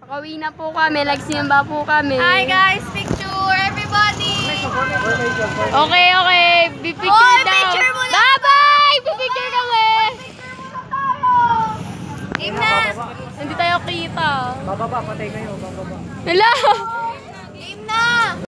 Pauwi na po kami, nagsimba po kami. Hi guys, picture everybody. Okay, okay. Bipicture daw. Picture muna. Bye-bye! Bipicture kami. Game na. Hindi tayo kita. Bababa, patay kayo, bababa. Hello!